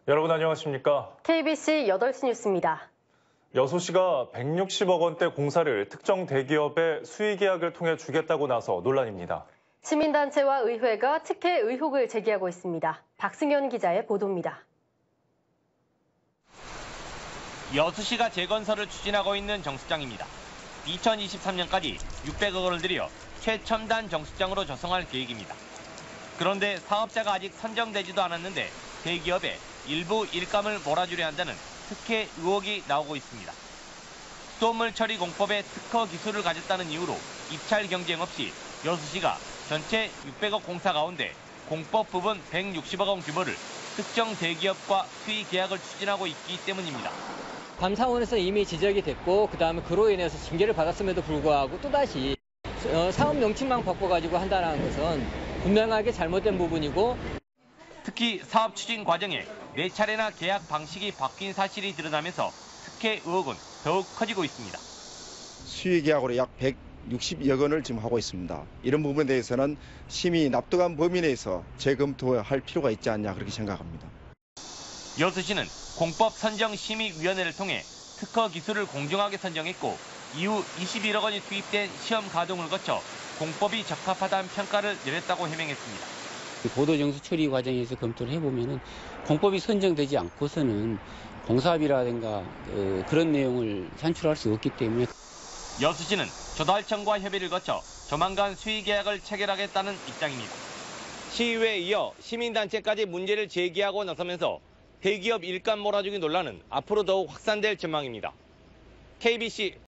여러분 안녕하십니까? KBC 8시 뉴스입니다. 여수시가 160억 원대 공사를 특정 대기업의 수의계약을 통해 주겠다고 나서 논란입니다. 시민단체와 의회가 특혜 의혹을 제기하고 있습니다. 박승현 기자의 보도입니다. 여수시가 재건설을 추진하고 있는 정수장입니다. 2023년까지 600억 원을 들여 최첨단 정수장으로 조성할 계획입니다. 그런데 사업자가 아직 선정되지도 않았는데 대기업에 일부 일감을 몰아주려 한다는 특혜 의혹이 나오고 있습니다. 수돗물 처리 공법에 특허 기술을 가졌다는 이유로 입찰 경쟁 없이 여수시가 전체 600억 공사 가운데 공법 부분 160억 원 규모를 특정 대기업과 수의 계약을 추진하고 있기 때문입니다. 감사원에서 이미 지적이 됐고 그다음에 그로 인해서 징계를 받았음에도 불구하고 또다시 사업 명칭만 바꿔가지고 한다는 것은 분명하게 잘못된 부분이고, 특히 사업 추진 과정에 4차례나 계약 방식이 바뀐 사실이 드러나면서 특혜 의혹은 더욱 커지고 있습니다. 수의계약으로 약 160여 원을 지금 하고 있습니다. 이런 부분에 대해서는 심히 납득한 범위 내에서 재검토할 필요가 있지 않냐 그렇게 생각합니다. 여수시는 공법 선정심의위원회를 통해 특허 기술을 공정하게 선정했고 이후 21억 원이 투입된 시험 가동을 거쳐 공법이 적합하다는 평가를 내렸다고 해명했습니다. 보도정수 처리 과정에서 검토를 해보면 공법이 선정되지 않고서는 공사비라든가 그런 내용을 산출할 수 없기 때문에 여수시는 조달청과 협의를 거쳐 조만간 수의계약을 체결하겠다는 입장입니다. 시의회에 이어 시민단체까지 문제를 제기하고 나서면서 대기업 일감 몰아주기 논란은 앞으로 더욱 확산될 전망입니다. KBC